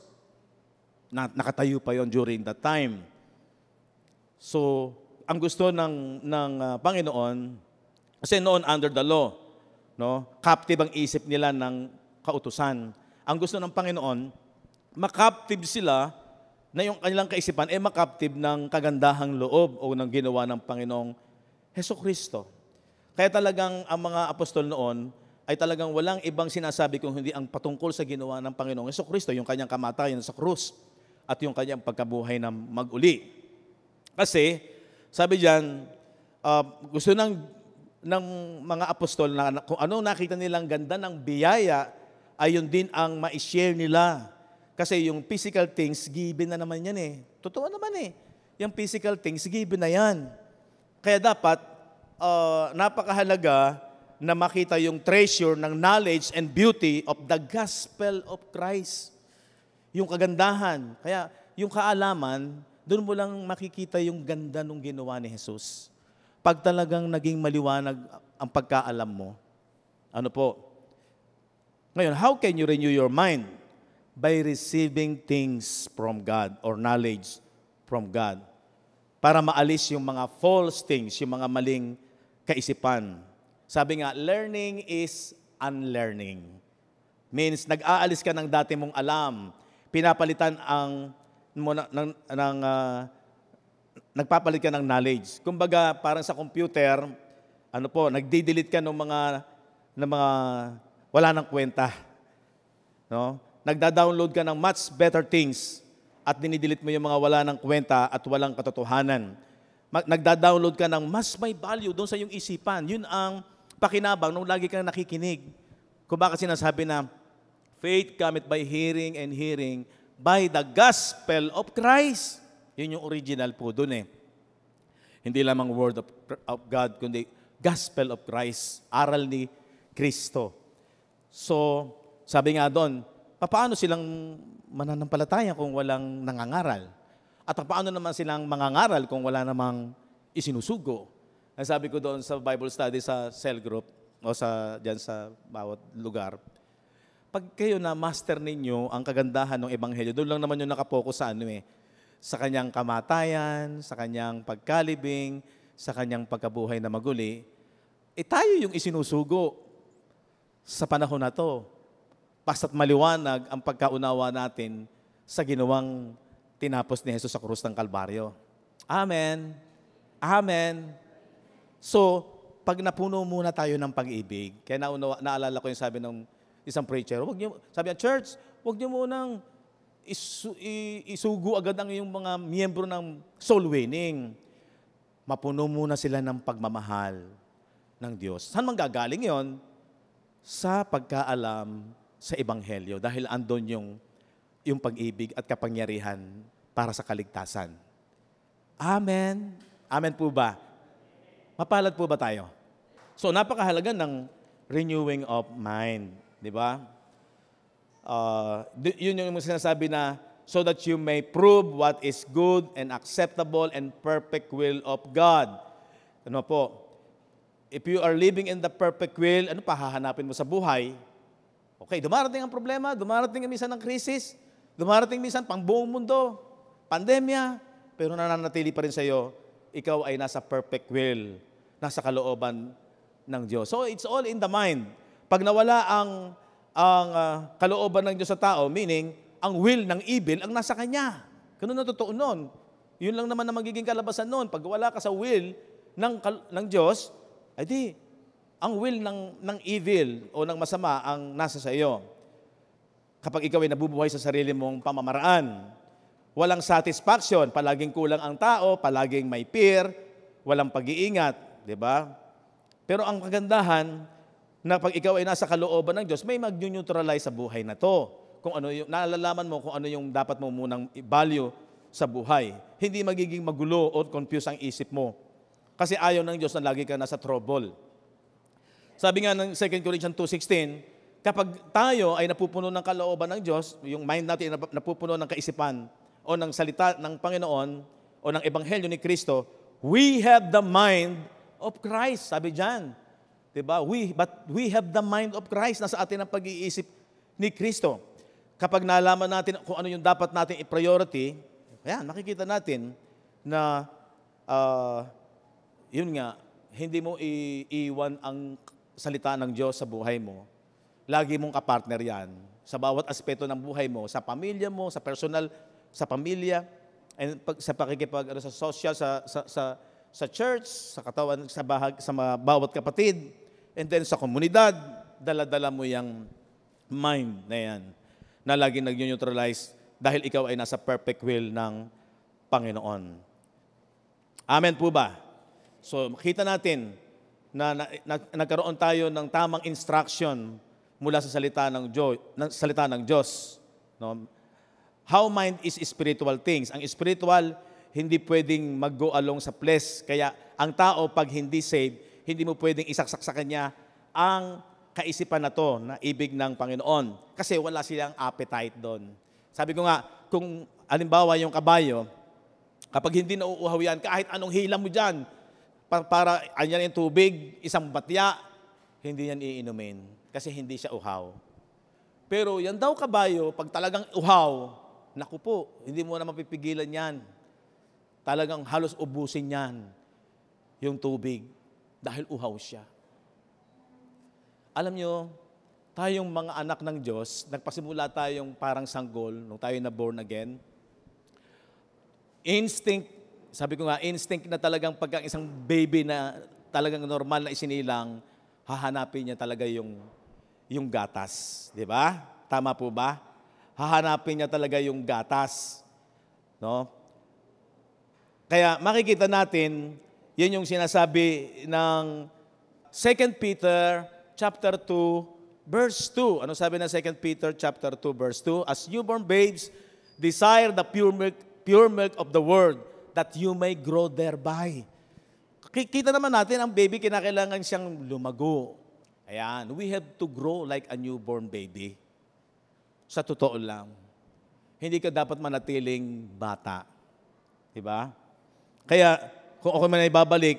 S1: Na, nakatayo pa yon during that time. So, ang gusto ng, ng uh, Panginoon, kasi noon under the law, no, captive ang isip nila ng kautusan. Ang gusto ng Panginoon, makaptive sila na yung kanilang kaisipan ay makaptive ng kagandahang loob o ng ginawa ng Panginoong Hesukristo. Kaya talagang ang mga apostol noon ay talagang walang ibang sinasabi kung hindi ang patungkol sa ginawa ng Panginoong Hesukristo, yung kanyang kamatayan sa krus at yung kanyang pagkabuhay na mag-uli. Kasi, sabi diyan, uh, gusto ng, ng mga apostol na kung anong nakita nilang ganda ng biyaya ay yun din ang ma-share nila. Kasi yung physical things, given na naman yan eh. Totoo naman eh. Yung physical things, given na yan. Kaya dapat, uh, napakahalaga na makita yung treasure ng knowledge and beauty of the gospel of Christ. Yung kagandahan. Kaya yung kaalaman, doon mo lang makikita yung ganda ng ginawa ni Jesus. Pag talagang naging maliwanag ang pagkaalam mo, ano po? Ngayon, how can you renew your mind? By receiving things from God or knowledge from God. Para maalis yung mga false things, yung mga maling kaisipan. Sabi nga, learning is unlearning. Means, nag-aalis ka ng dati mong alam. Pinapalitan ang, mo, ng, ng, ng, uh, nagpapalit ka ng knowledge. Kumbaga, parang sa computer, ano po, nagdi-delete ka ng mga, ng mga wala nang kwenta. No? Nagda-download ka ng much better things at dinidelete mo yung mga wala nang kwenta at walang katotohanan. Nagda-download ka ng mas may value doon sa iyong isipan. Yun ang pakinabang nung lagi kang nakikinig. Kung baka sinasabi na, faith cometh by hearing and hearing by the gospel of Christ. Yun yung original po doon eh. Hindi lamang word of, of God, kundi gospel of Christ. Aral ni Kristo. So, sabi nga doon, paano silang mananampalataya kung walang nangangaral? At paano naman silang mangangaral kung wala namang isinusugo? Ang sabi ko doon sa Bible study sa cell group o sa diyan sa bawat lugar, pag kayo na master ninyo ang kagandahan ng ebanghelyo, doon lang naman yung nakapokus sa ano eh, sa kanyang kamatayan, sa kanyang pagkalibing, sa kanyang pagkabuhay na maguli, eh tayo yung isinusugo sa panahon na to. Basta't maliwanag ang pagkaunawa natin sa ginawang tinapos ni Jesus sa krus ng Kalbaryo. Amen. Amen. So, pag napuno muna tayo ng pag-ibig, kaya naunawa, naalala ko yung sabi ng isang preacher, wag niyo, sabi ng church, huwag niyo munang isu, isugo agad ang yung mga miyembro ng soul winning. Mapuno muna sila ng pagmamahal ng Diyos. Saan manggagaling yon? Sa pagkaalam sa Ebanghelyo. Dahil andon yung, yung pag-ibig at kapangyarihan para sa kaligtasan. Amen. Amen po ba? Mapalad po ba tayo? So, napakahalaga ng renewing of mind. Di ba? Uh, yun yung sinasabi na, so that you may prove what is good and acceptable and perfect will of God. Ano po? If you are living in the perfect will, ano pa hahanapin mo sa buhay? Okay, dumarating ang problema, dumarating minsan ng krisis, dumarating minsan pang buong mundo, pandemya, pero nananatili pa rin sa iyo, ikaw ay nasa perfect will, nasa kalooban ng Diyos. So it's all in the mind. Pag nawala ang ang uh, kalooban ng Diyos sa tao, meaning ang will ng evil ang nasa kanya. Ganun na totoo nun. Yun lang naman na magiging kalabasan nun. Pag wala ka sa will ng, ng Diyos, ay di, ang will ng, ng evil o ng masama ang nasa sa iyo. Kapag ikaw ay nabubuhay sa sarili mong pamamaraan, walang satisfaction, palaging kulang ang tao, palaging may fear, walang pag-iingat, di ba? Pero ang kagandahan, na pag ikaw ay nasa kalooban ng Diyos, may mag-neutralize sa buhay na to. Kung ano yung, nalalaman mo kung ano yung dapat mo munang value sa buhay. Hindi magiging magulo o confuse ang isip mo. Kasi ayaw ng Diyos na lagi ka nasa trouble. Sabi nga ng Second Corinthians two sixteen, kapag tayo ay napupuno ng kalooban ng Diyos, yung mind natin ay napupuno ng kaisipan, o ng salita ng Panginoon o ng Ebanghelyo ni Kristo, we have the mind of Christ. Sabi diyan, 'di ba? We but we have the mind of Christ. Nasa atin ang pag-iisip ni Kristo. Kapag nalaman natin kung ano yung dapat nating i-priority, ayan, makikita natin na uh, yun nga, hindi mo iiwan ang salita ng Diyos sa buhay mo. Lagi mong kapartner yan. Sa bawat aspeto ng buhay mo, sa pamilya mo, sa personal sa pamilya, and pag, sa pakikipag ano, sa social, sa, sa, sa, sa church, sa katawan, sa, bahag, sa mga bawat kapatid, and then sa komunidad, dala-dala mo yung mind na yan, na laging nag-neutralize dahil ikaw ay nasa perfect will ng Panginoon. Amen po ba? So, makita natin na, na, na nagkaroon tayo ng tamang instruction mula sa salita ng Diyos, ng salita ng Diyos. No? How mind is spiritual things. Ang spiritual, hindi pwedeng mag-go along sa flesh. Kaya ang tao, pag hindi saved, hindi mo pwedeng isaksak sa kanya ang kaisipan na to, na ibig ng Panginoon. Kasi wala silang appetite doon. Sabi ko nga, kung alimbawa yung kabayo, kapag hindi nauuhaw yan, kahit anong hila mo dyan, para, para anyan yung tubig, isang batya, hindi yan iinumin. Kasi hindi siya uhaw. Pero yan daw kabayo, pag talagang uhaw, naku po, hindi mo na mapipigilan yan. Talagang halos ubusin yan yung tubig dahil uhaw siya. Alam nyo, tayong mga anak ng Diyos, nagpasimula tayong parang sanggol nung tayo na born again. Instinct, sabi ko nga, instinct na talagang pagka isang baby na talagang normal na isinilang, hahanapin niya talaga yung, yung gatas. Di ba? Tama po ba? Hahanapin niya talaga yung gatas. No? Kaya makikita natin, yan yung sinasabi ng Second Peter chapter two, verse two. Ano sabi ng Second Peter chapter two, verse two? As newborn babes, desire the pure milk, pure milk of the word, that you may grow thereby. Kita naman natin, ang baby, kinakailangan siyang lumago. Ayan, we have to grow like a newborn baby. Sa totoo lang. Hindi ka dapat manatiling bata. Diba? Kaya, kung ako man ay babalik,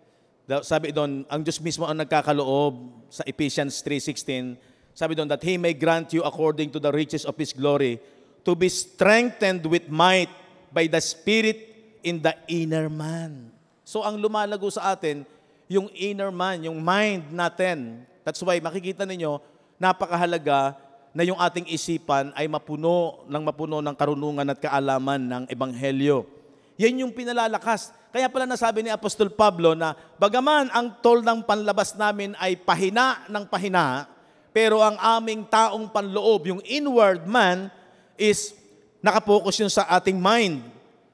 S1: sabi doon, ang Diyos mismo ang nagkakaloob sa Ephesians three sixteen, sabi doon, that He may grant you according to the riches of His glory, to be strengthened with might by the Spirit in the inner man. So, ang lumalago sa atin, yung inner man, yung mind natin. That's why, makikita ninyo, napakahalaga na yung ating isipan ay mapuno ng mapuno ng karunungan at kaalaman ng Ebanghelyo. Yan yung pinalalakas. Kaya pala nasabi ni Apostol Pablo na bagaman ang tol ng panlabas namin ay pahina ng pahina, pero ang aming taong panloob, yung inward man, is nakapokus yun sa ating mind.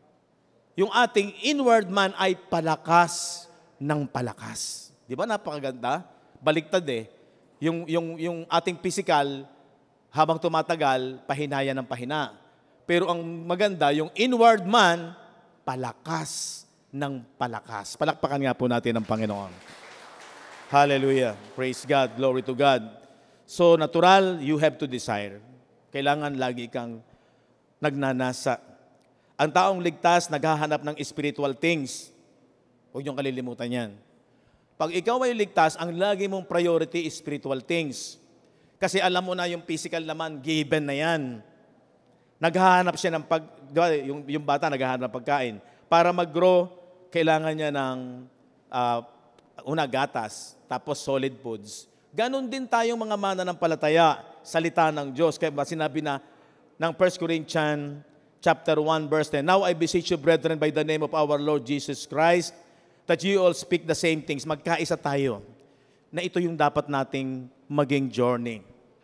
S1: Yung ating inward man ay palakas ng palakas. Di ba napakaganda? Baliktad eh. Yung, yung, yung ating physical, habang tumatagal, pahinaya ng pahina. Pero ang maganda, yung inward man, palakas ng palakas. Palakpakan nga po natin ang Panginoon. Hallelujah. Praise God. Glory to God. So, natural, you have to desire. Kailangan lagi kang nagnanasa. Ang taong ligtas, naghahanap ng spiritual things. Huwag niyong kalilimutan yan. Pag ikaw ay ligtas, ang lagi mong priority is spiritual things. Kasi alam mo na yung physical naman, given na yan. Naghahanap siya ng pag... Yung, yung bata naghahanap ng pagkain. Para mag-grow, kailangan niya ng uh, una, gatas, tapos solid foods. Ganon din tayong mga mananampalataya, salita ng Diyos. Kaya sinabi na ng First Corinthians chapter one, verse ten, now I beseech you, brethren, by the name of our Lord Jesus Christ, that you all speak the same things. Magkaisa tayo. Na ito yung dapat nating maging journey.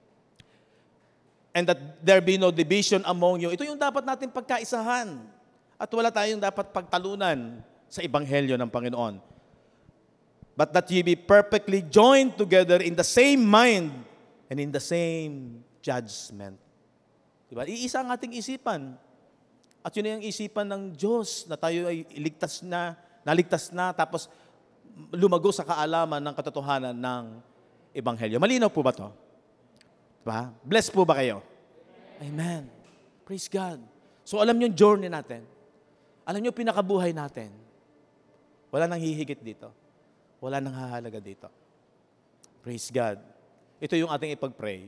S1: And that there be no division among you. Ito yung dapat nating pagkaisahan. At wala tayong dapat pagtalunan sa Ebanghelyo ng Panginoon. But that ye be perfectly joined together in the same mind and in the same judgment. Diba? Iisa ang ating isipan. At yun ay ang isipan ng Diyos na tayo ay iligtas na, naligtas na, tapos lumago sa kaalaman ng katotohanan ng Ebanghelyo. Malinaw po ba ito? Diba? Bless po ba kayo? Amen. Praise God. So alam nyo yung journey natin. Alam nyo pinakabuhay natin. Wala nang hihigit dito. Wala nang hahalaga dito. Praise God. Ito yung ating ipag-pray.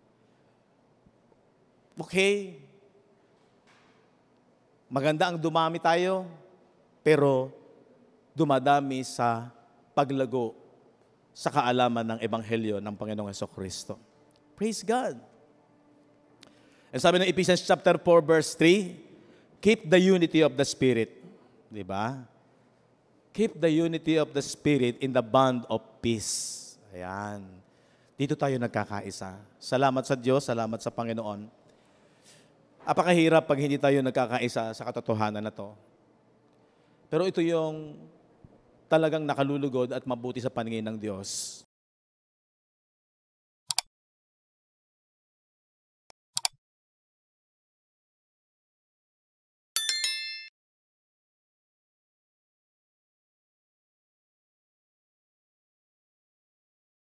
S1: Okay. Maganda ang dumami tayo, pero dumadami sa paglago sa kaalaman ng Ebanghelyo ng Panginoong Hesukristo. Praise God. And sabi ng Ephesians chapter four, verse three, keep the unity of the Spirit. Di ba? Keep the unity of the Spirit in the bond of peace. Ayan. Dito tayo nagkakaisa. Salamat sa Diyos, salamat sa Panginoon. Apakahirap pag hindi tayo nagkakaisa sa katotohanan na to. Pero ito yung talagang nakalulugod at mabuti sa paningin ng Diyos.